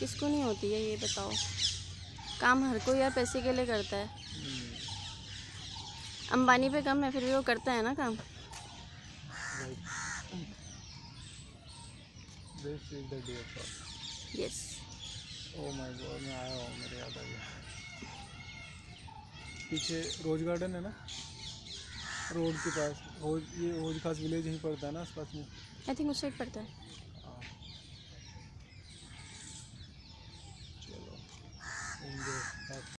किसको नहीं होती है ये बताओ। काम हर कोई यार पैसे के लिए करता है। अंबानी पे कम है फिर भी वो करता है ना काम। This is the day of yes. Oh my god, मैं आया हूँ, मेरे याद आ गया। पीछे रोज गार्डन है ना, रोड के पास। ये हौज खास विलेज यहीं पड़ता है ना आसपास में। आई थिंक उस साइड पड़ता है। हाँ, चलो एंजॉय।